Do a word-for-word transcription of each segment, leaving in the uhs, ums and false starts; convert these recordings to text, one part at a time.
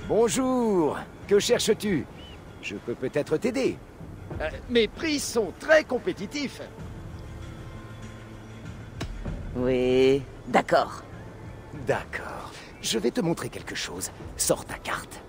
Bonjour. Que cherches-tu? Je peux peut-être t'aider. Euh, mes prix sont très compétitifs. Oui, d'accord. D'accord. Je vais te montrer quelque chose. Sors ta carte.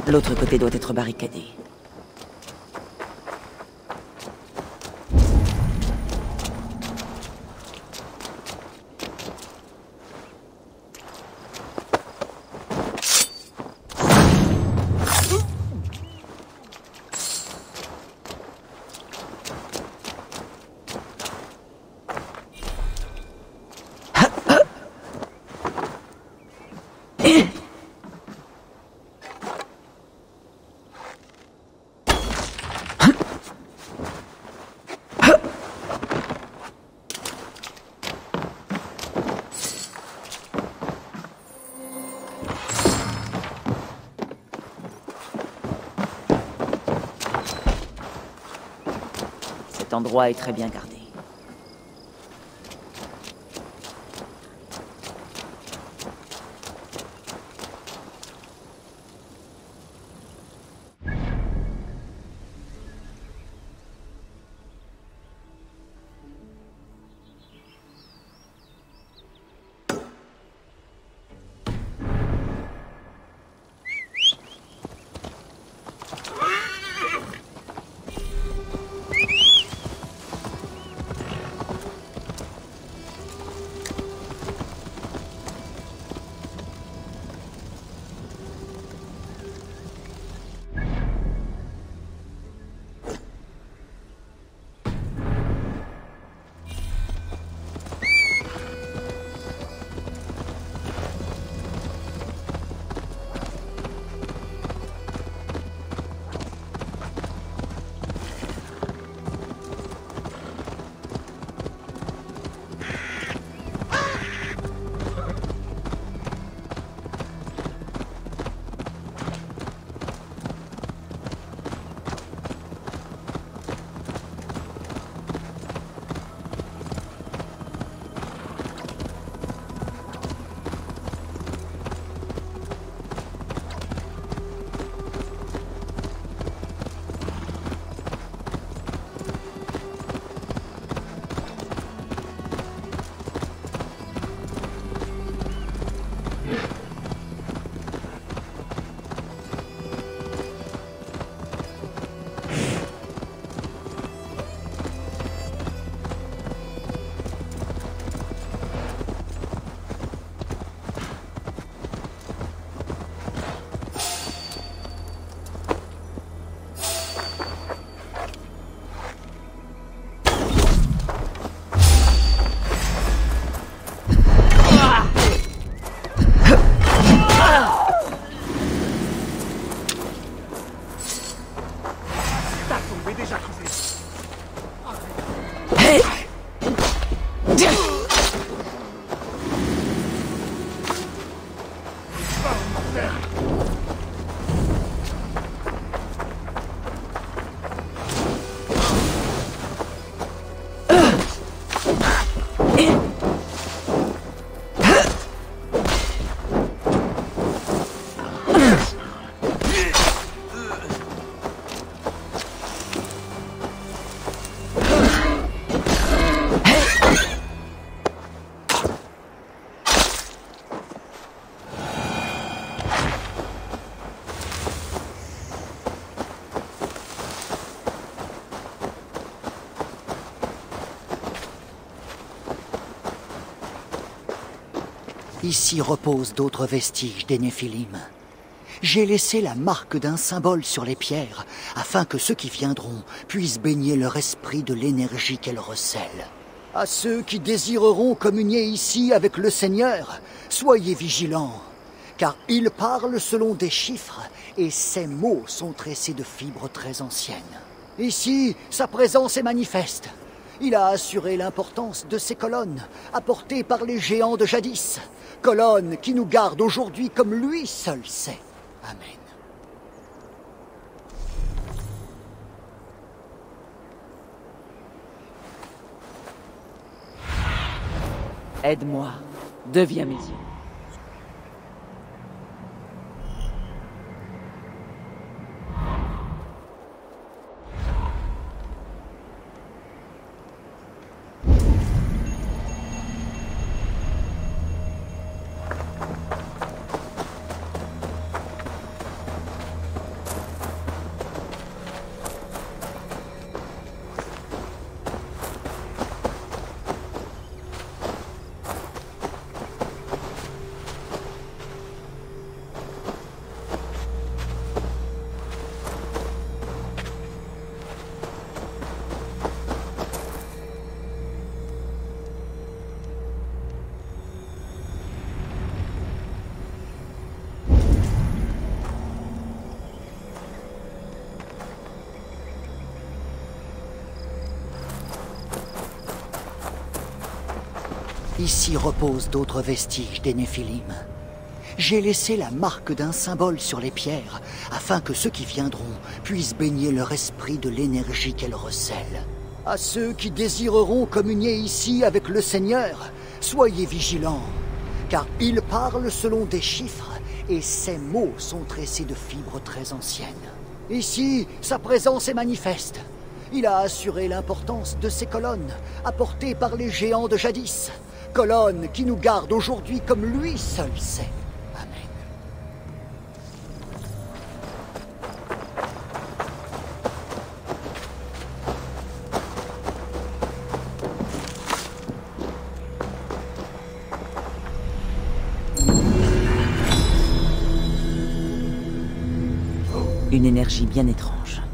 L'autre côté doit être barricadé. Cet endroit est très bien gardé. Ici reposent d'autres vestiges des Néphilim. J'ai laissé la marque d'un symbole sur les pierres, afin que ceux qui viendront puissent baigner leur esprit de l'énergie qu'elle recèle. À ceux qui désireront communier ici avec le Seigneur, soyez vigilants, car il parle selon des chiffres, et ses mots sont tressés de fibres très anciennes. Ici, sa présence est manifeste. Il a assuré l'importance de ces colonnes, apportées par les géants de jadis. Colonnes qui nous gardent aujourd'hui comme lui seul sait. Amen. Aide-moi. Deviens mes yeux. Ici reposent d'autres vestiges des Néphilim. J'ai laissé la marque d'un symbole sur les pierres, afin que ceux qui viendront puissent baigner leur esprit de l'énergie qu'elle recèle. À ceux qui désireront communier ici avec le Seigneur, soyez vigilants, car il parle selon des chiffres, et ses mots sont tressés de fibres très anciennes. Ici, sa présence est manifeste. Il a assuré l'importance de ces colonnes, apportées par les géants de jadis. Colonnes qui nous gardent aujourd'hui comme lui seul sait. Amen. Une énergie bien étrange.